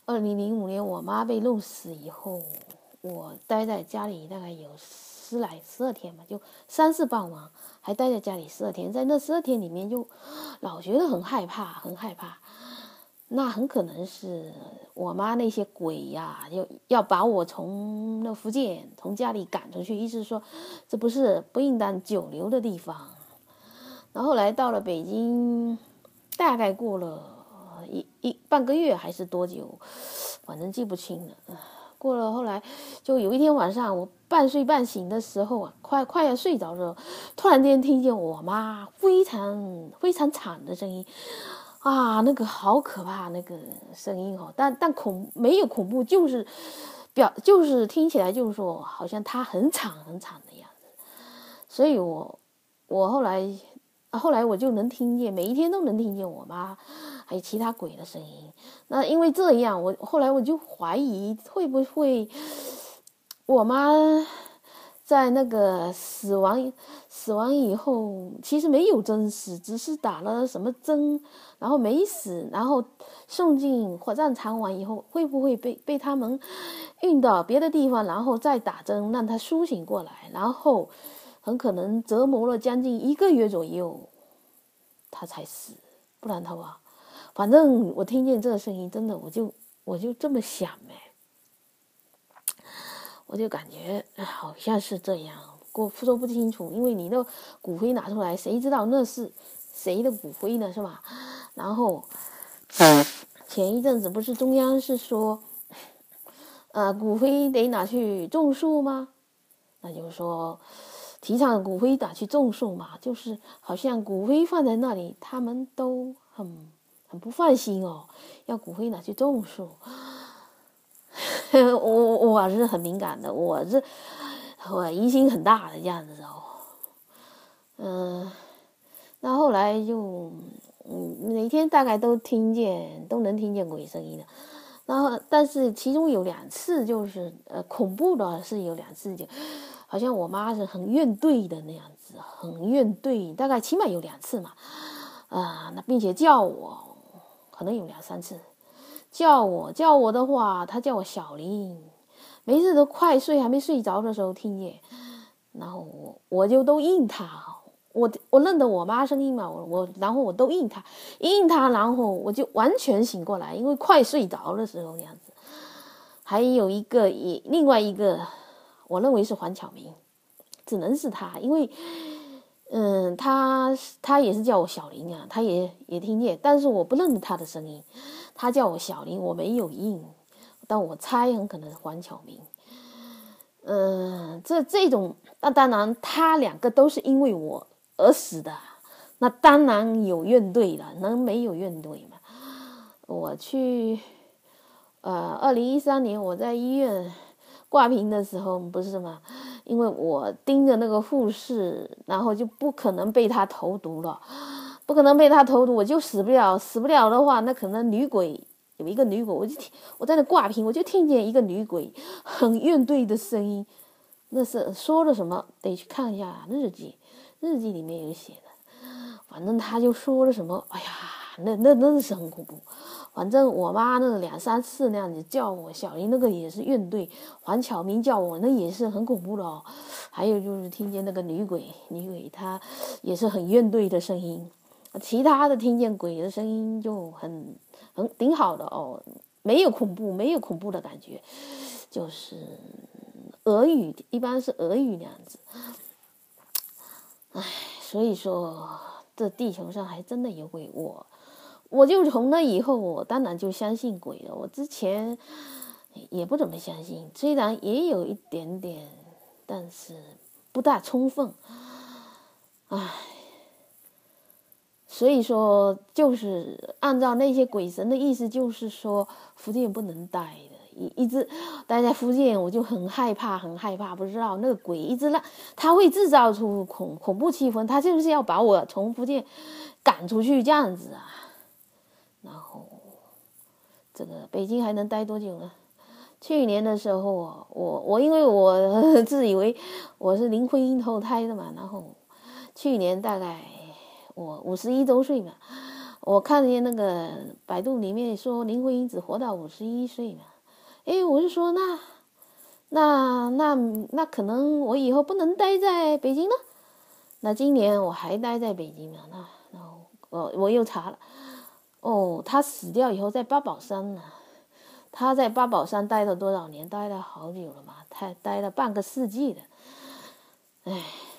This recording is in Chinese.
2005年我妈被弄死以后，我待在家里大概有12天吧，就3次帮忙，还待在家里12天。在那12天里面，就老觉得很害怕，很害怕。那很可能是我妈那些鬼呀，要把我从那福建从家里赶出去，意思说这不应当久留的地方。然后后来到了北京，大概过了半个月还是多久，反正记不清了。过了后来，就有一天晚上，我半睡半醒的时候啊，快要睡着的时候，突然间听见我妈非常非常惨的声音。啊，那个好可怕，那个声音哦，但没有恐怖，就是听起来就是说，好像她很惨很惨的样子。所以我后来我就能听见，每一天都能听见我妈还有其他鬼的声音。那因为这样，后来我就怀疑会不会我妈在那个死亡以后，其实没有真死，只是打了什么针，然后没死，然后送进火葬场完以后，会不会被他们运到别的地方，然后再打针让他苏醒过来，然后很可能折磨了将近1个月左右，他才死，不然的话，反正我听见这个声音，真的我就这么想我就感觉好像是这样，说不清楚，因为你的骨灰拿出来，谁知道那是谁的骨灰呢，是吧？然后前一阵子不是中央是说，骨灰得拿去种树吗？那就是说，提倡骨灰拿去种树嘛，就是好像骨灰放在那里，他们都很不放心哦，要骨灰拿去种树。我是很敏感的，我疑心很大的这样子哦。那后来就每天大概都能听见鬼声音的。然后但是其中有2次就是恐怖的是有2次，就好像我妈是很怨怼的那样子，很怨怼，大概起码有2次嘛。那并且叫我可能有2、3次。叫我的话，他叫我小林，每次都快睡还没睡着的时候听见，然后我就都应他，我认得我妈声音嘛，然后我都应他，然后我就完全醒过来，因为快睡着的时候这样子。还有另外一个，我认为是黄巧明，只能是他，因为他也是叫我小林啊，他也听见，但是我不认得他的声音。他叫我小林，我没有应，但我猜很可能是黄巧明。这种，那当然他2个都是因为我而死的，那当然有怨怼了，能没有怨怼吗？我去2013年我在医院挂瓶的时候不是吗？因为我盯着那个护士，然后就不可能被他投毒了，我就死不了的话，那可能女鬼有一个女鬼，我在那挂瓶，我就听见一个女鬼很怨怼的声音，那是说了什么？得去看一下日记里面有写的，反正他就说了什么，哎呀，那是很恐怖。反正我妈那2、3次那样子叫我小林，那个也是怨怼，黄巧明叫我那也是很恐怖的哦。还有就是听见那个女鬼她也是很怨怼的声音，其他的听见鬼的声音就挺好的哦，没有恐怖的感觉，就是俄语，一般是俄语那样子。所以说这地球上还真的有鬼，我就从那以后，我当然就相信鬼了。我之前也不怎么相信，虽然也有一点点，但是不大充分。所以说就是按照那些鬼神的意思，就是说福建不能待的，一直待在福建，我就很害怕，不知道那个鬼一直他会制造出恐怖气氛，他就是要把我从福建赶出去这样子啊。然后这个北京还能待多久呢？去年的时候，我因为我自以为我是林徽因投胎的嘛，然后去年大概我51周岁嘛， 我看见那个百度里面说林徽因只活到51岁嘛，我就说那可能我以后不能待在北京了。那今年我还待在北京嘛？我又查了，他死掉以后在八宝山呢。他在八宝山待了多少年？待了好久了嘛，他待了半个世纪的，